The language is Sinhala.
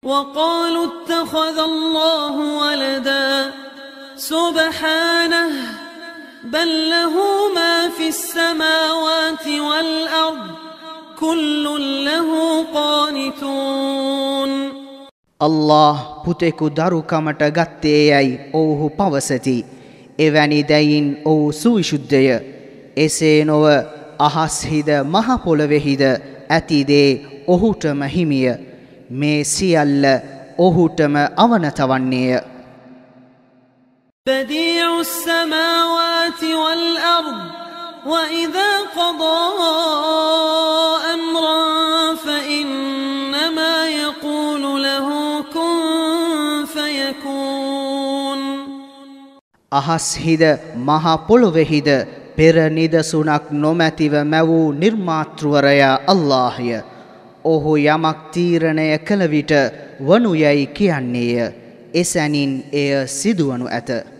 وقالوا اتخذ الله ولدا سبحانه بل له ما في السماوات والأرض كل له قانتون. Allah පුතෙකු දරුකමට ගත්තේයයි ඔවුහු පවසති. එවැනි දැයින් ඔවු සුවිශුද්ධය. එසේ නොව අහස්හිද මහ පොළොවේහිද ඇති දේ ඔහුටම හිමිය. මේ සියල්ල ඔහුටම අවනත වන්නේය. بديع السماوات والأرض وإذا قضى أمرا فإنما يقول له كن فيكون. අහස්හිද මහ පොළොවේහිද පෙර නිදසුනක් නොමැතිව මැවූ නිර්මාතෘවරයා අල්ලාහ්ය. ඔහු යමක් තීරණය කළ විට වනු යයි කියන්නේය. එසැනින් එය සිදුවනු ඇත.